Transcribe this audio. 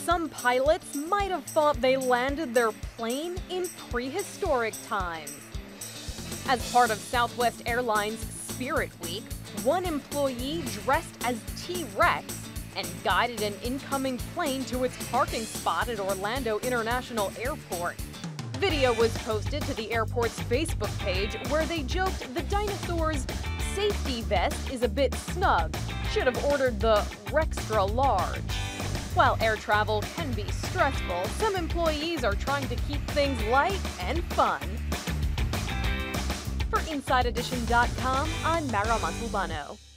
Some pilots might have thought they landed their plane in prehistoric times. As part of Southwest Airlines Spirit Week, one employee dressed as T-Rex and guided an incoming plane to its parking spot at Orlando International Airport. Video was posted to the airport's Facebook page where they joked the dinosaur's safety vest is a bit snug, should have ordered the Rextra large. While air travel can be stressful, some employees are trying to keep things light and fun. For InsideEdition.com, I'm Mara Montalbano.